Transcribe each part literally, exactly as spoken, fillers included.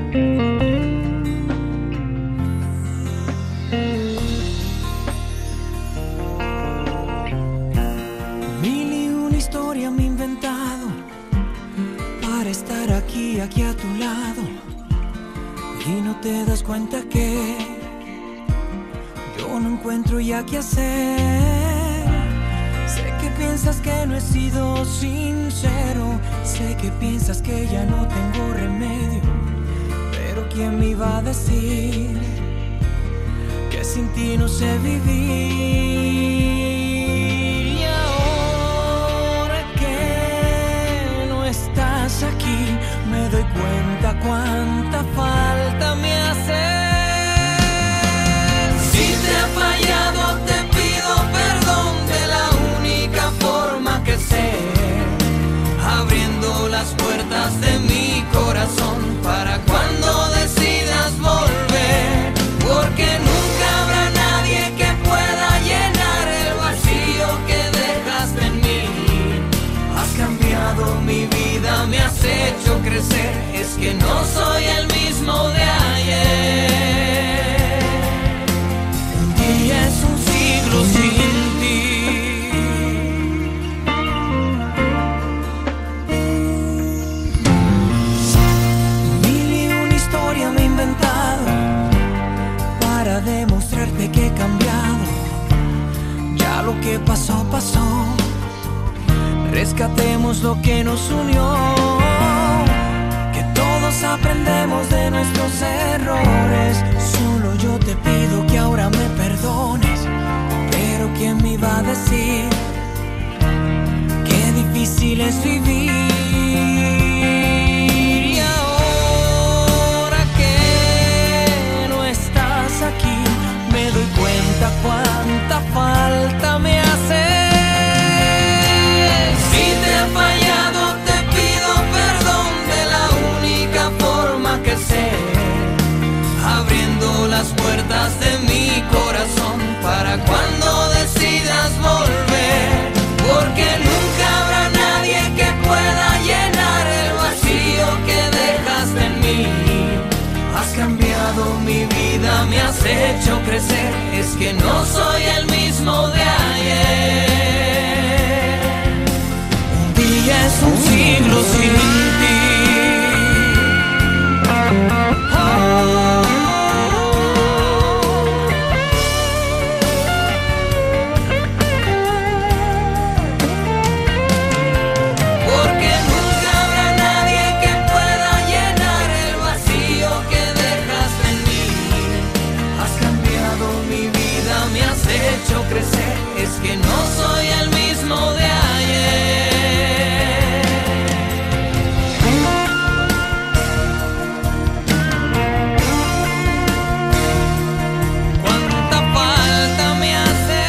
Mil y una historia me he inventado para estar aquí, aquí a tu lado. Y no te das cuenta que yo no encuentro ya qué hacer. Sé que piensas que no he sido sincero, sé que piensas que ya no tengo remedio, pero ¿quién me iba a decir que sin ti no sé vivir? Y ahora que no estás aquí, me doy cuenta cuánta falta me hace. Si te he fallado, te pido perdón de la única forma que sé, abriendo las puertas de mi corazón para cuando decidas volver, porque nunca habrá nadie que pueda llenar el vacío que dejaste en mí. Has cambiado mi vida, me has hecho crecer, es que no soy el mismo de ayer. Un día es un siglo sin ti. Mil y una historia me he inventado para demostrarte que he cambiado. Ya lo que pasó, pasó. Rescatemos lo que nos unió, que todos aprendemos de nuestros errores. Solo yo te pido que ahora me perdones, pero ¿quién me iba a decir qué difícil es vivir? Y ahora que no estás aquí, me doy cuenta cuánta falta me hace. Si te he fallado, te pido perdón de la única forma que sé, abriendo las puertas de mi corazón para cuando decidas volver, porque nunca habrá nadie que pueda llenar el vacío que dejaste en mí. Has cambiado mi vida, me has hecho crecer, es que no soy el mismo de ayer. Un día es un siglo sin ti. Oh. Porque nunca habrá nadie que pueda llenar el vacío que dejaste en mí. Has cambiado mi vida, me has hecho crecer, es que no soy el mismo de ayer. Cuánta falta me hace.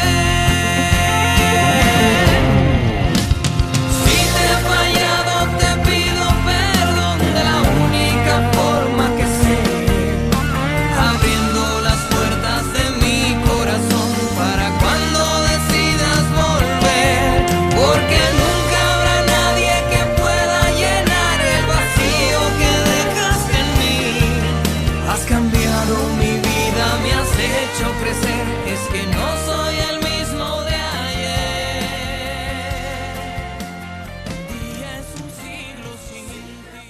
Si te he fallado, te pido perdón de la única forma que sé, abriendo las puertas de mi corazón para cuando decidas volver, porque nunca habrá nadie que pueda llenar el vacío que dejaste en mí. Has cambiado mi vida, me has hecho crecer, es que no soy el mismo de ayer. Un día es un siglo sin ti.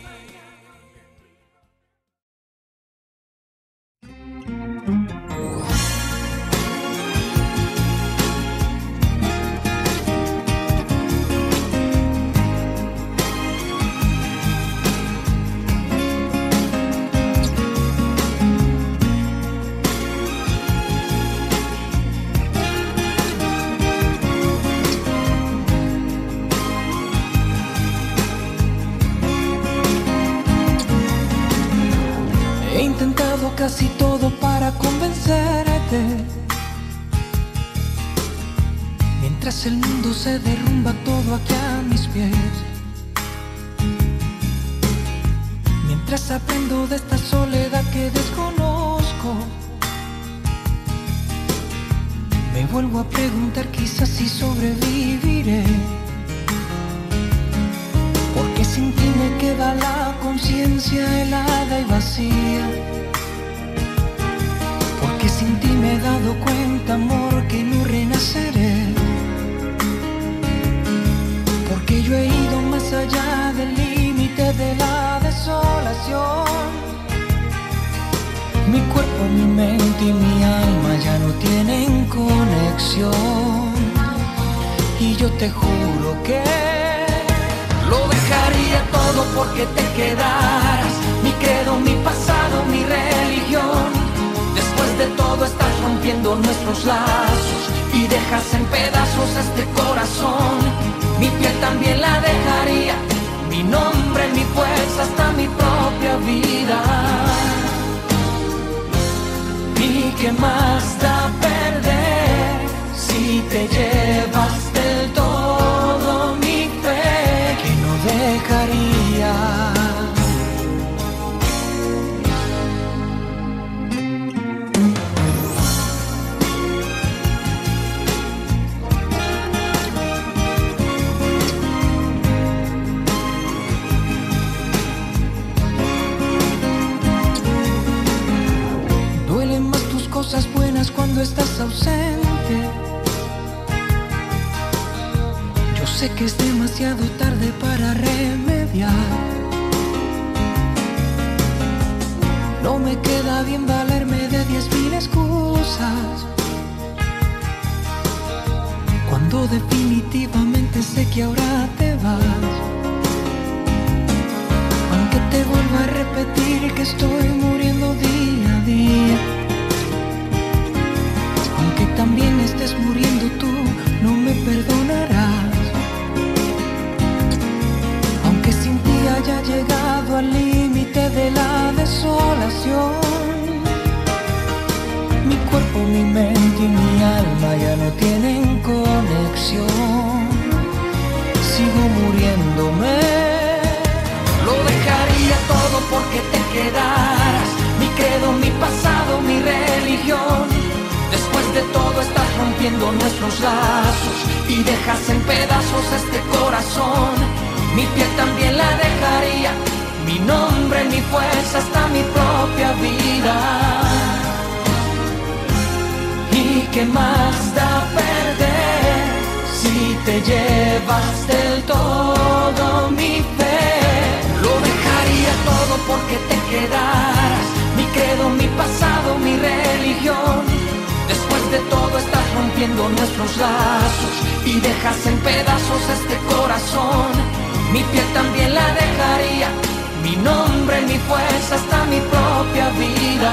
He intentado casi todo para convencerte, mientras el mundo se derrumba todo aquí a mis pies. Mientras aprendo de esta soledad que desconozco, me vuelvo a preguntar quizás si sobreviviré, porque sin ti me queda la conciencia helada y vacía. Mi cuerpo, mi mente y mi alma ya no tienen conexión. Y yo te juro que lo dejaría todo porque te quedaras. Mi credo, mi pasado, mi religión. Después de todo estás rompiendo nuestros lazos y dejas en pedazos este corazón. Mi piel también la dejaría, mi nombre, mi fuerza, hasta mi propia vida. ¿Y qué más da perder si te llevas del todo mi fe que no dejaría? Cosas buenas cuando estás ausente. Yo sé que es demasiado tarde para remediar. No me queda bien valerme de diez mil excusas cuando definitivamente sé que ahora te vas. Aunque te vuelva a repetir que estoy muriendo día a día, aunque también estés muriendo tú, no me perdonarás. Aunque sin ti haya llegado al límite de la desolación, mi cuerpo, mi mente y mi alma ya no tienen conexión. Sigo muriéndome. Lo dejaría todo porque te quedaras. Mi credo, mi pasado, mi religión. Después de todo estás rompiendo nuestros lazos y dejas en pedazos este corazón. Mi piel también la dejaría, mi nombre, mi fuerza, hasta mi propia vida. ¿Y qué más da perder si te llevas del todo mi fe? Lo dejaría todo porque te quedaras. Mi credo, mi pasado, mi religión. Después de todo estás rompiendo nuestros lazos y dejas en pedazos este corazón. Mi piel también la dejaría, mi nombre, mi fuerza, hasta mi propia vida.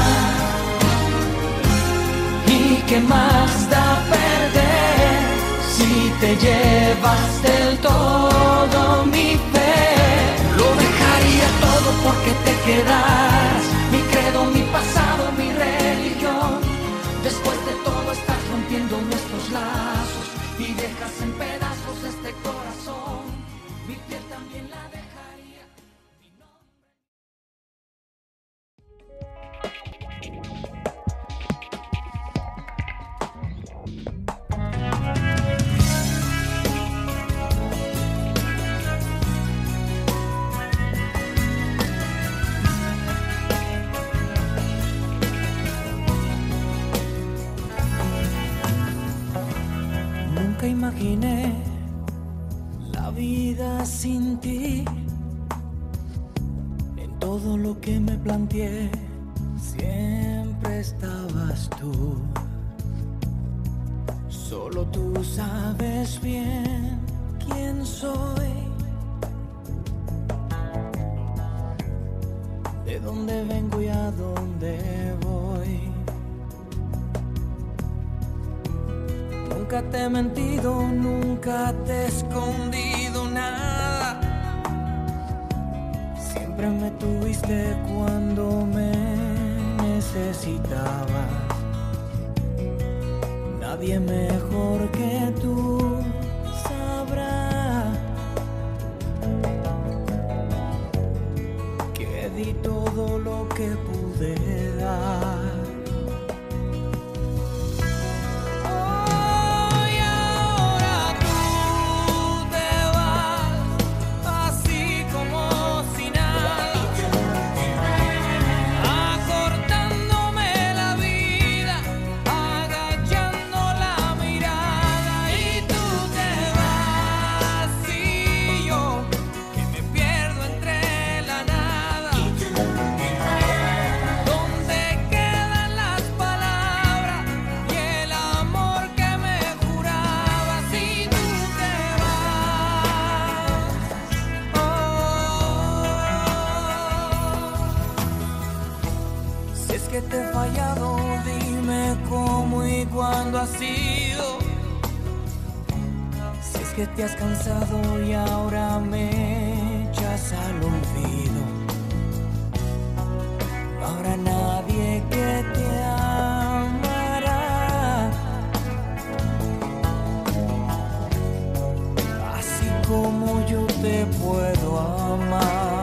¿Y qué más da perder si te llevas del todo mi fe? Lo dejaría todo porque te quedaras. Mi credo, mi pasado, mi religión. Después de todo estás rompiendo nuestros lazos y dejas en pedazos este corazón. Mi piel también la dejaría. Mi nombre... Nunca imaginé la vida sin ti. En todo lo que me planteé siempre estabas tú. Solo tú sabes bien quién soy, de dónde vengo y a dónde voy. Nunca te he mentido, nunca te he escondido nada. Siempre me tuviste cuando me necesitabas. Nadie mejor que tú sabrá que di todo lo que pude dar. Donde que te he fallado, dime cómo y cuándo ha sido. Si es que te has cansado y ahora me echas al olvido. No habrá nadie que te amará así como yo te puedo amar.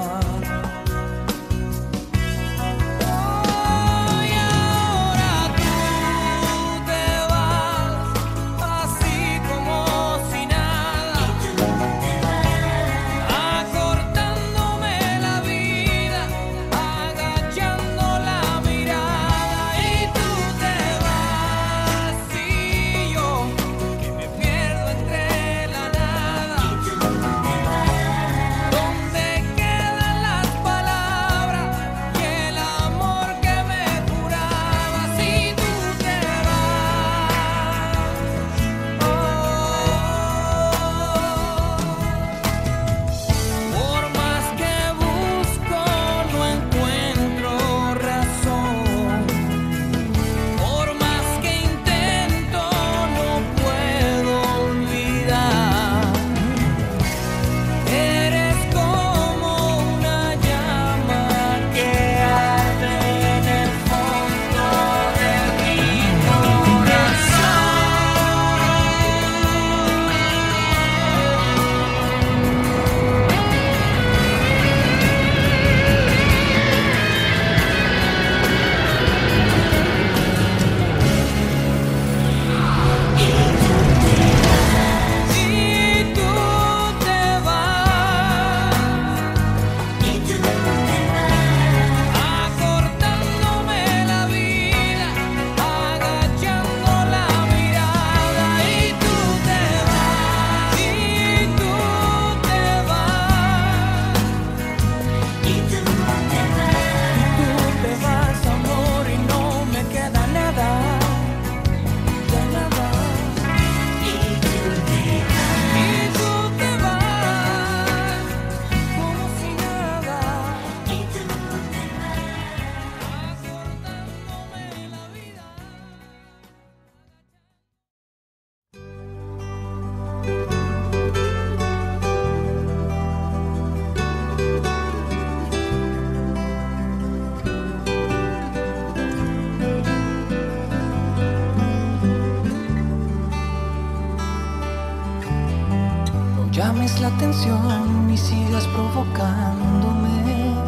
Llames la atención y sigas provocándome,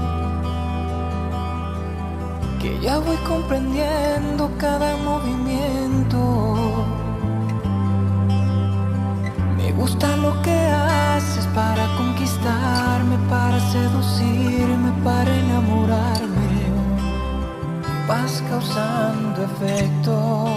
que ya voy comprendiendo cada movimiento. Me gusta lo que haces para conquistarme, para seducirme, para enamorarme. Vas causando efecto.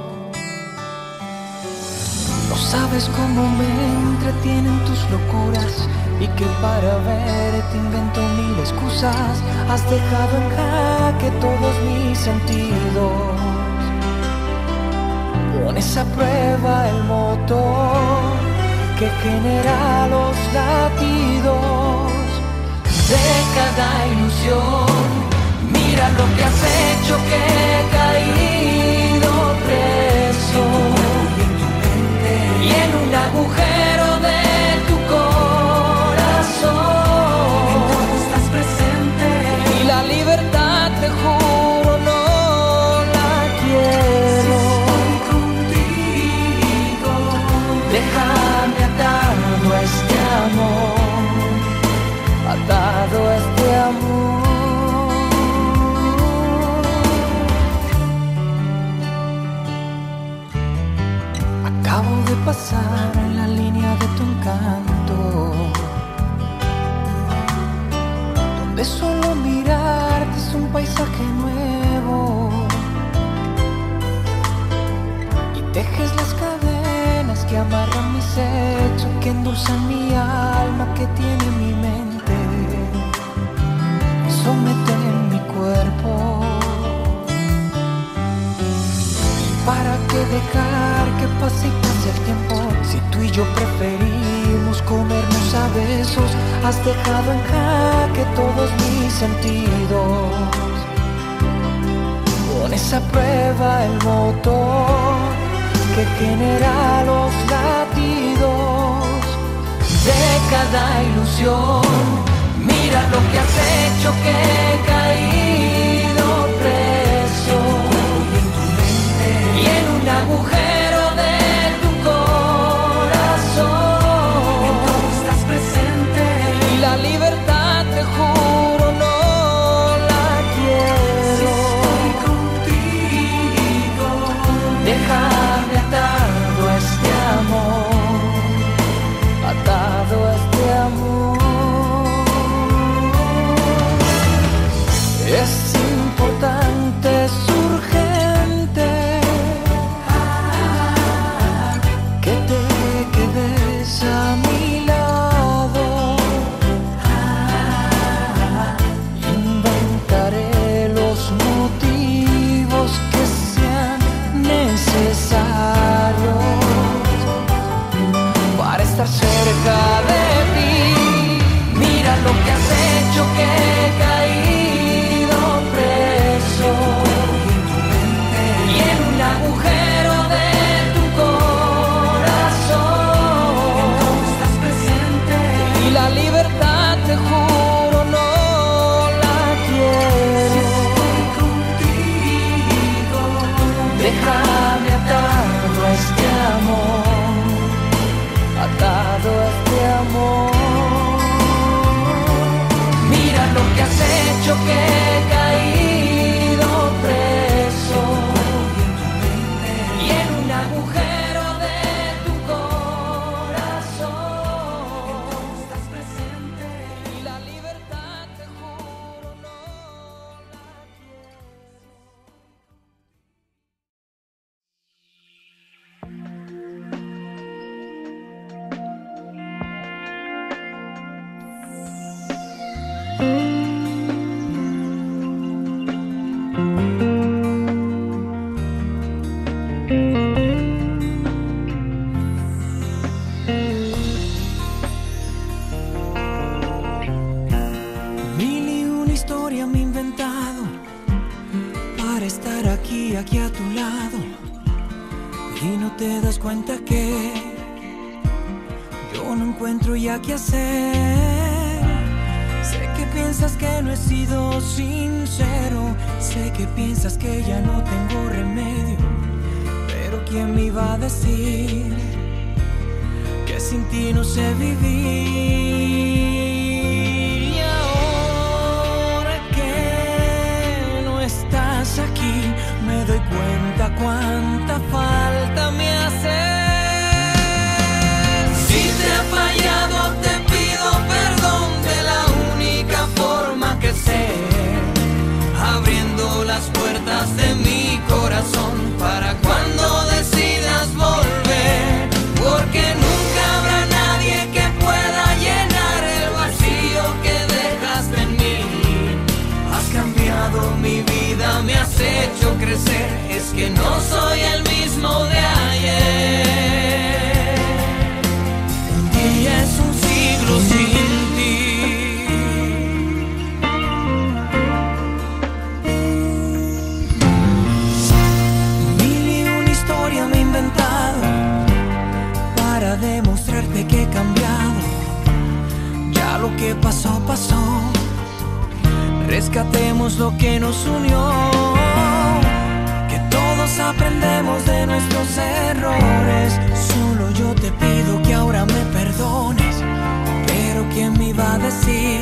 No sabes cómo me entretienen tus locuras y que para verte invento mil excusas. Has dejado en jaque todos mis sentidos. Pones a prueba el motor que genera los latidos de cada ilusión. Mira lo que has hecho, que he caído preso y en un agujero de tu corazón. Entonces estás presente y la libertad, te juro, no la quiero. Si estoy contigo, déjame atado a este amor, atado a este amor. Acabo de pasar en la línea de tu encanto, donde solo mirarte es un paisaje nuevo y tejes las cadenas que amarran mis hechos, que endulzan mi alma, que tiene mi mente, que someten mi cuerpo. ¿Para qué dejar que pase y pase el tiempo? Si tú y yo preferimos comernos a besos. Has dejado en jaque todos mis sentidos. a prueba el motor que genera los latidos de cada ilusión. Mira lo que has hecho, que he caído preso y en un agujero de tu corazón. En todo estás presente y la libertad, te juro, no la quiero. Si estoy contigo, déjame atado a este amor, atado a este amor. Es importante, es urgente que te quedes a mi lado. Inventaré los motivos que sean necesarios para estar cerca de ti. Mira lo que has hecho, que he caído y en un agujero de tu corazón. Estás presente y la libertad, te juro, no la quiero. Si estoy contigo, déjame atado a este amor, atado a este amor. Mira lo que has hecho, que he caído preso y en un agujero de tu corazón. Estás presente y la libertad, te juro, no la quiero. Mil y una historia me he inventado para estar aquí, aquí a tu lado, y no te das cuenta que yo no encuentro ya qué hacer. Sé que piensas que no he sido sincero, sé que piensas que ya no tengo remedio, pero ¿quién me iba a decir que sin ti no sé vivir? Y ahora que no estás aquí, me doy cuenta cuánta falta me hace. Si te he fallado, te pido perdón de la única forma que sé, abriendo las puertas de mi corazón para cuando decidas volver, porque nunca habrá nadie que pueda llenar el vacío que dejaste en mí. Has cambiado mi vida, me has hecho crecer, es que no soy el mismo de ayer. Un día es un siglo sin ti. Mil y una historia me he inventado para demostrarte que he cambiado. Ya lo que pasó, pasó. Rescatemos lo que nos unió, que todos aprendemos de nuestros errores. Solo yo te pido que ahora me perdones, pero ¿quién me iba a decir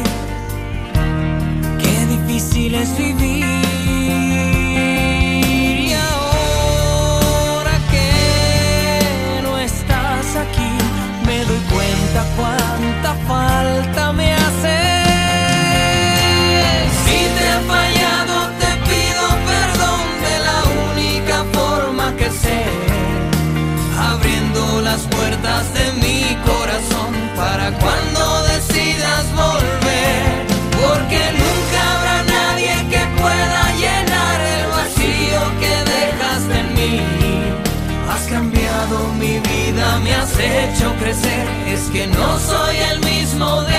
qué difícil es vivir? Y ahora que no estás aquí, me doy cuenta cuánta falta me hace. Si te he fallado, te pido perdón de la única forma que sé, abriendo las puertas de mi corazón para cuando decidas volver, porque nunca habrá nadie que pueda llenar el vacío que dejaste en mí. Has cambiado mi vida, me has hecho crecer, es que no soy el mismo de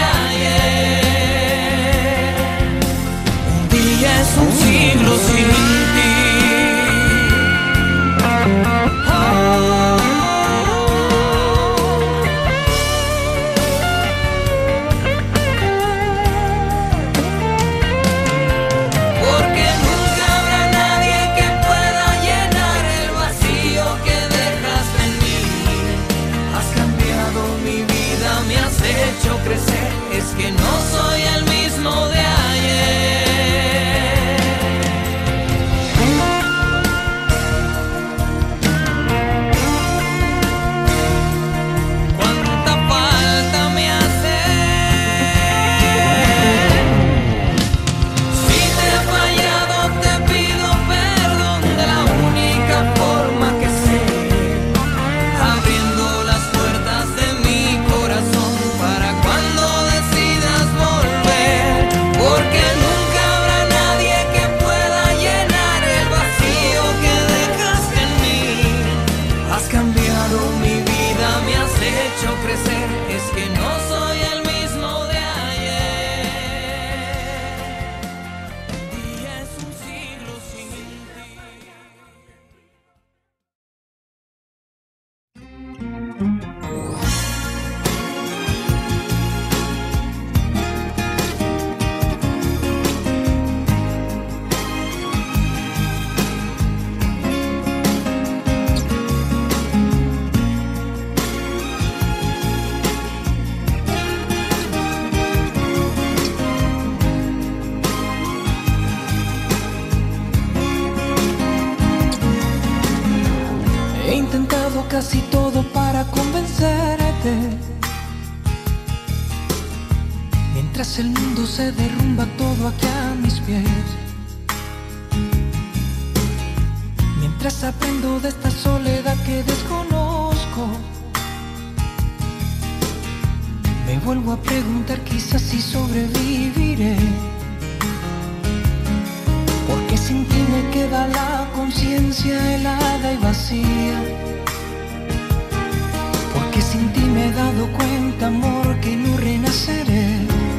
ayer. Un día es un siglo sin ti. se derrumba todo aquí a mis pies. Mientras aprendo de esta soledad que desconozco, me vuelvo a preguntar quizás si sobreviviré. Porque sin ti me queda la conciencia helada y vacía. Porque sin ti me he dado cuenta, amor, que no renaceré.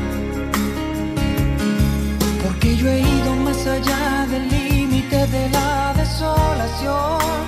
Porque yo he ido más allá del límite de la desolación.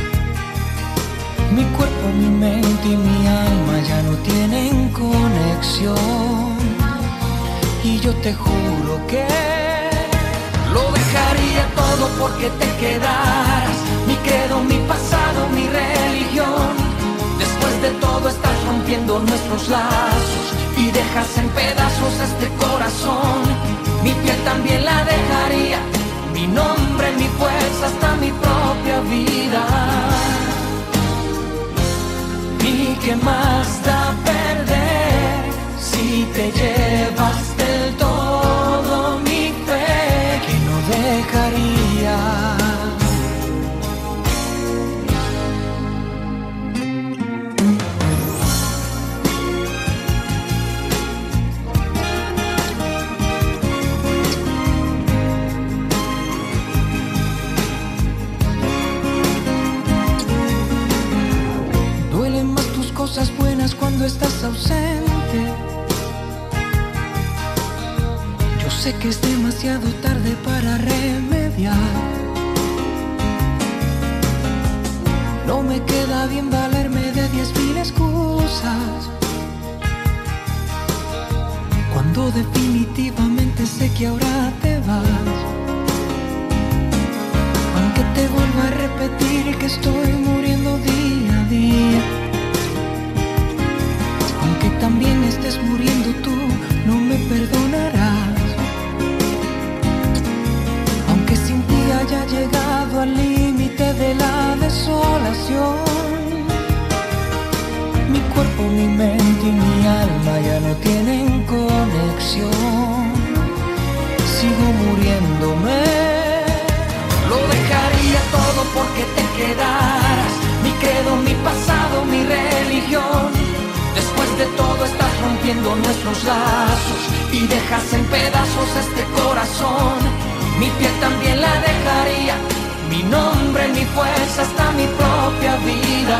Mi cuerpo, mi mente y mi alma ya no tienen conexión. Y yo te juro que lo dejaría todo porque te quedaras. Mi credo, mi pasado, mi religión. Después de todo estás rompiendo nuestros lazos y dejas en pedazos este corazón. Mi piel también la dejaría, mi nombre, mi fuerza, hasta mi propia vida. ¿Y qué más da perder si te llevas del todo mi fe? Que no dejaría. Cosas buenas cuando estás ausente. Yo sé que es demasiado tarde para remediar. No me queda bien valerme de diez mil excusas, cuando definitivamente sé que ahora te vas. Aunque te vuelva a repetir que estoy muriendo día a día, aunque también estés muriendo tú, no me perdonarás. Aunque sin ti haya llegado al límite de la desolación, mi cuerpo, mi mente y mi alma ya no tienen conexión. Sigo muriéndome. Lo dejaría todo porque te quedaras. Mi credo, mi pasado, mi religión. Después de todo estás rompiendo nuestros lazos y dejas en pedazos este corazón. Mi piel también la dejaría, mi nombre, mi fuerza, hasta mi propia vida.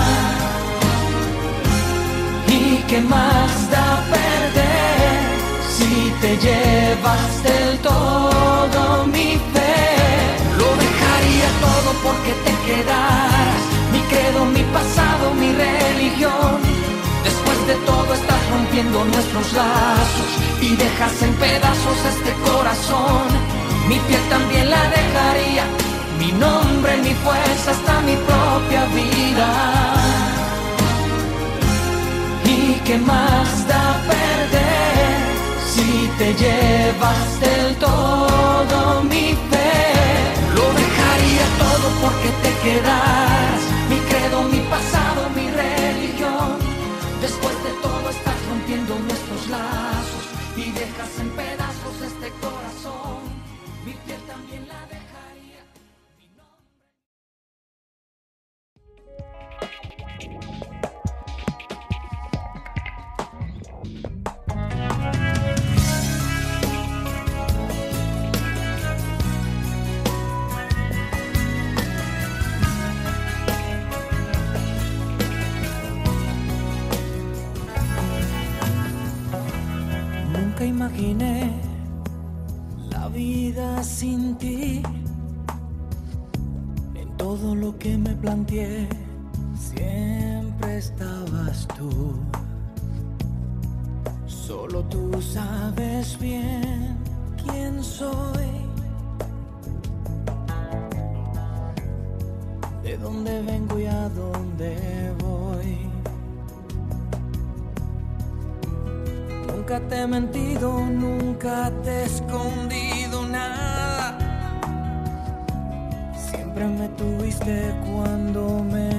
¿Y qué más da perder si te llevas del todo mi fe? Lo dejaría todo porque te quedaras. Mi credo, mi pasado, mi religión. Después de todo estás rompiendo nuestros lazos y dejas en pedazos este corazón. Mi piel también la dejaría, mi nombre, mi fuerza, hasta mi propia vida. ¿Y qué más da perder si te llevas del todo mi fe? Lo dejaría todo porque te quedaras. Mi credo, mi pasado, mi religión. Después de todo estás rompiendo nuestros lazos y dejas en pedazos este corazón. Mi piel también la dejaría. Mi nombre... Nunca imaginé la vida sin ti. En todo lo que me planteé siempre estabas tú. Solo tú sabes bien quién soy, de dónde vengo y a dónde voy. Nunca te he mentido, nunca te he escondido nada. Siempre me tuviste cuando me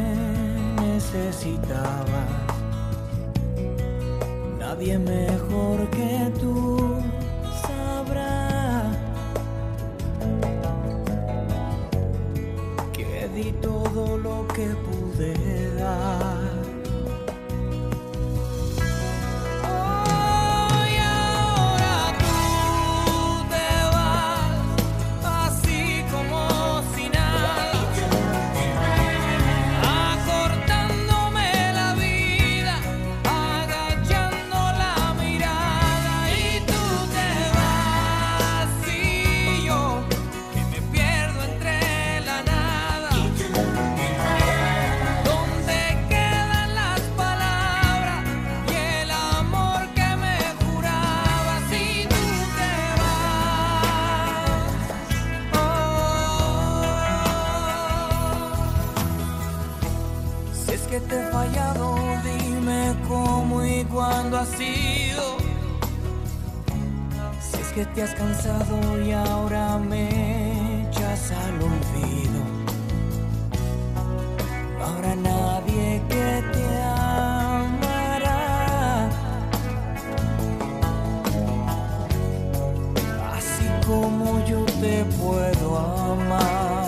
necesitabas. Nadie mejor que tú di todo lo que pude dar. Que te he fallado, dime cómo y cuándo ha sido. Si es que te has cansado y ahora me echas al olvido, no habrá nadie que te amará así como yo te puedo amar.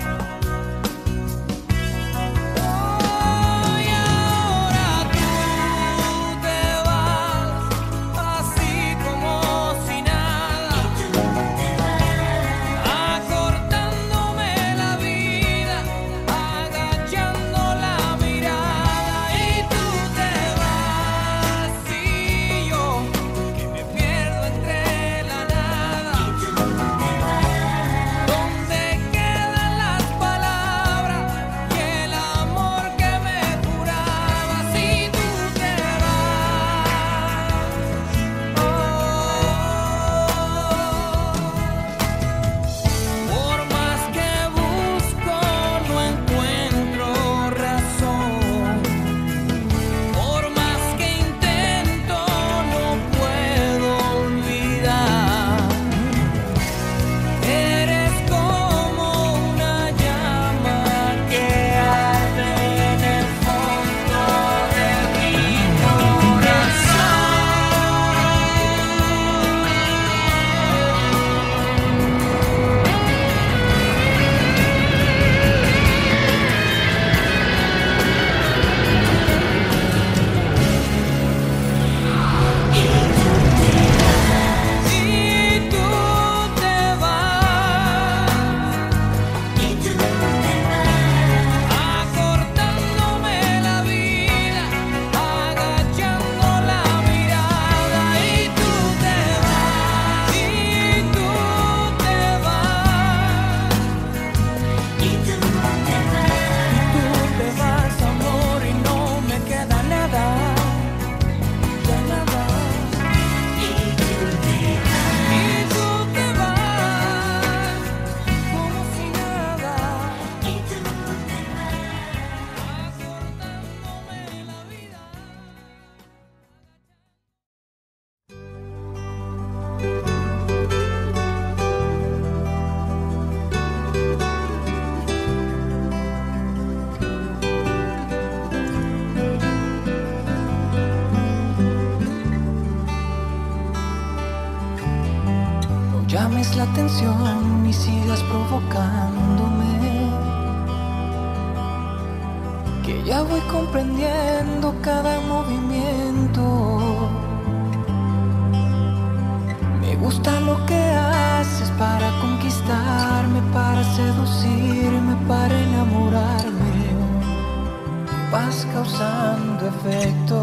Llames la atención y sigas provocándome, que ya voy comprendiendo cada movimiento. Me gusta lo que haces para conquistarme, para seducirme, para enamorarme. Vas causando efecto.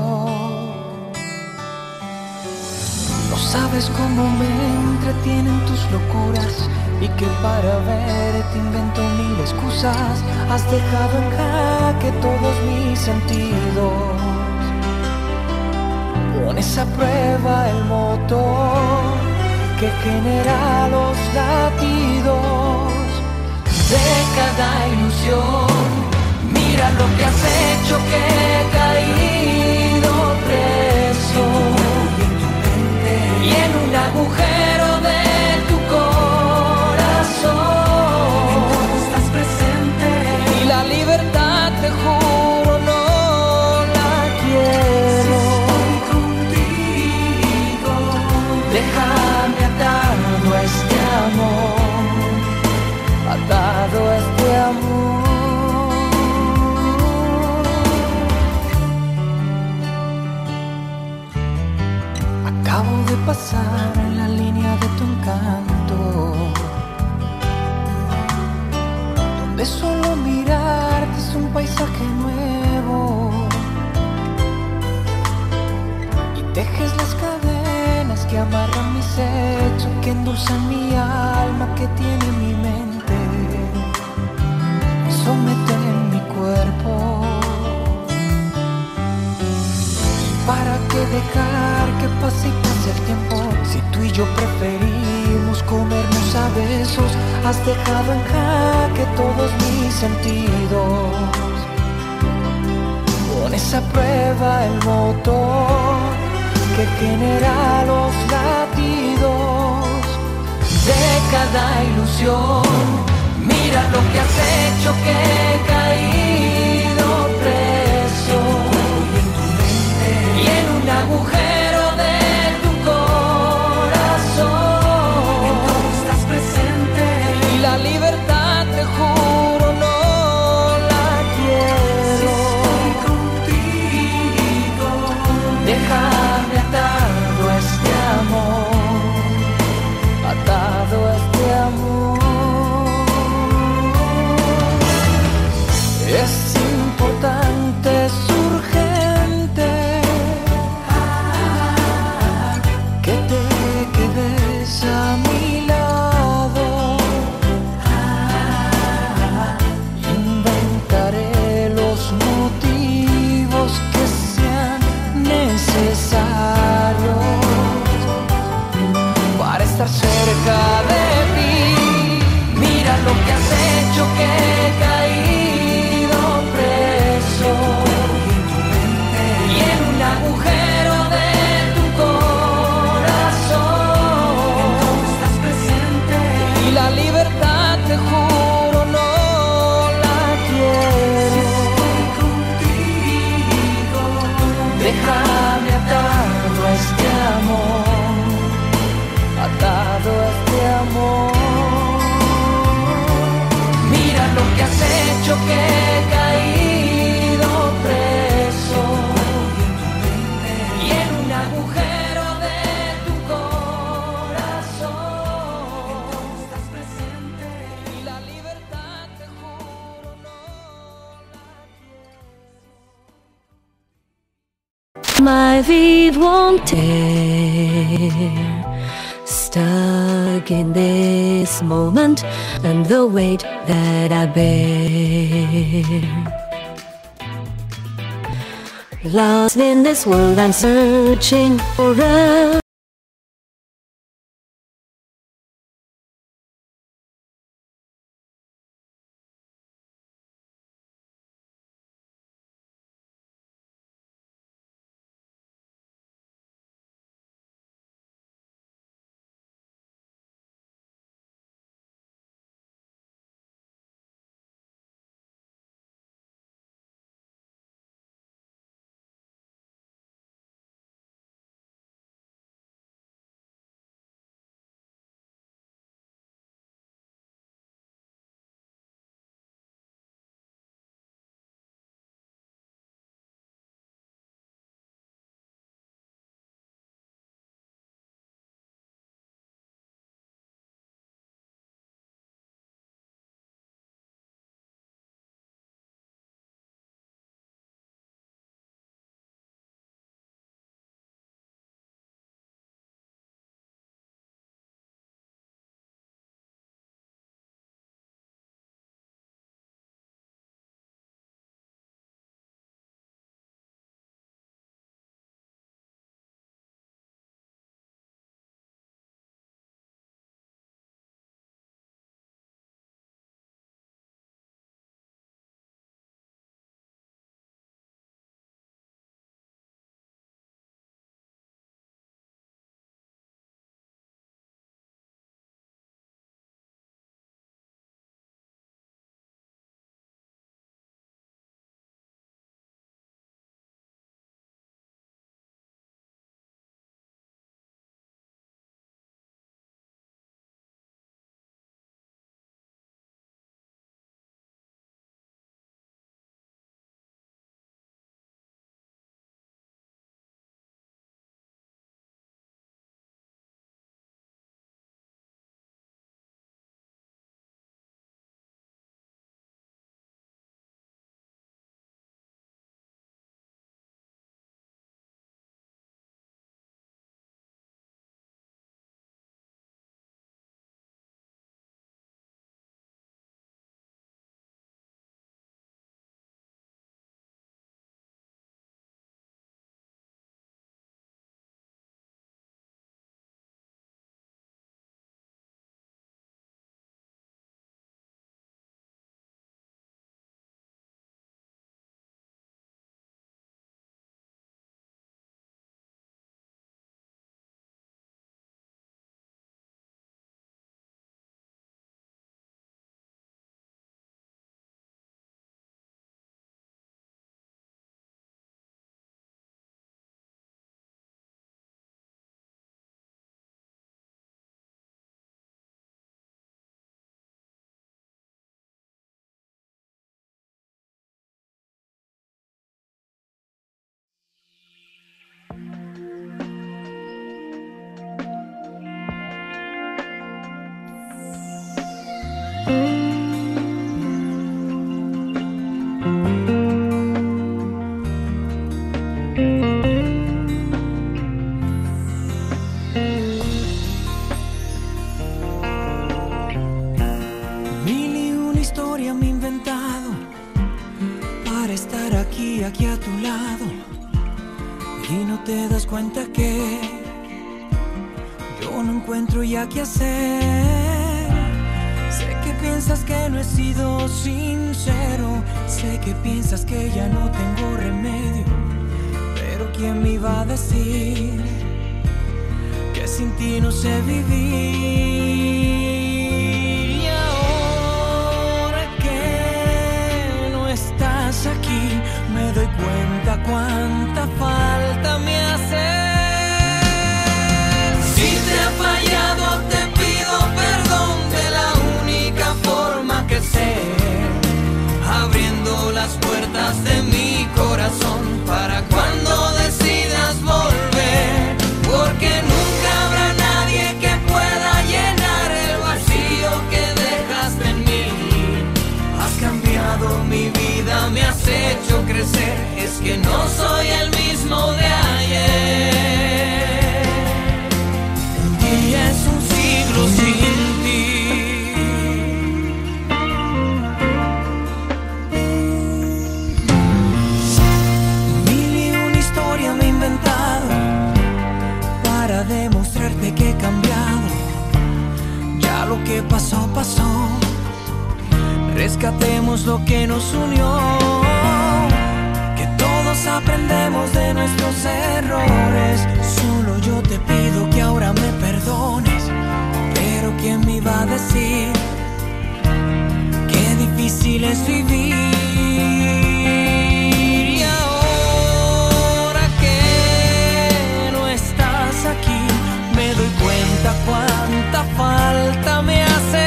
No sabes cómo me entretienen tus locuras y que para verte invento mil excusas. Has dejado en jaque todos mis sentidos. Pones a prueba el motor que genera los latidos de cada ilusión. Mira lo que has hecho, que he caído preso y en un agujero de tu corazón estás presente. Y la libertad, te juro, no la quiero. Si estoy contigo, déjame atado a este amor, atado a este amor. De solo mirarte es un paisaje nuevo. Y tejes las cadenas que amarran mis hechos, que endulzan mi alma, que tiene mi mente, me someten mi cuerpo. ¿Para qué dejar que pase y pase el tiempo? Si tú y yo preferimos comernos a besos, has dejado en jaque todos mis sentidos. Pones a prueba el motor que genera los latidos de cada ilusión. Mira lo que has hecho, que he caído preso y en un agujero de tu corazón. Entonces estás presente y la libertad, te juro, no la quiero. Si estoy contigo, déjame atado a este amor, atado a este amor. Es importante, es urgente que te quedes a mi lado. Inventaré los motivos que sean necesarios para estar cerca de ti. Mira lo que has hecho, que he caído preso y en un agujero de tu corazón. Entonces estás presente y la libertad, te juro, no la quiero. Si estoy contigo, déjame atado a este amor, atado a este amor. Mira lo que has hecho, que he caído preso y en un agujero de tu corazón. Entonces estás presente y la libertad, te juro, no la quiero. My feet won't tear, stuck in this moment and the weight that I bear. Lost in this world, I'm searching for a historia me he inventado para estar aquí, aquí a tu lado. Y no te das cuenta que yo no encuentro ya qué hacer. Sé que piensas que no he sido sincero, sé que piensas que ya no tengo remedio, pero ¿quién me iba a decir que sin ti no sé vivir? Y ahora que no estás aquí, me doy cuenta cuánta falta me hace. Si te ha fallado, te pido perdón de la única forma que sé, abriendo las puertas de mi corazón para cuando decidas volver, porque nunca habrá nadie que pueda llenar el vacío que dejaste en mí. Has cambiado mi vida, me has hecho crecer, es que no soy el mismo de ayer. Un día es un siglo sin ti. Mil y una historia me he inventado para demostrarte que he cambiado. Ya lo que pasó, pasó. Rescatemos lo que nos unió, que todos aprendemos de nuestros errores. Solo yo te pido que ahora me perdones, pero ¿quién me iba a decir qué difícil es vivir? Y ahora que no estás aquí, me doy cuenta cuánta falta me hace.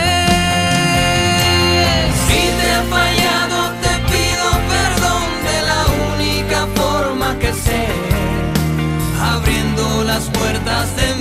Si te ha fallado, te pido perdón de la única forma que sé, abriendo las puertas de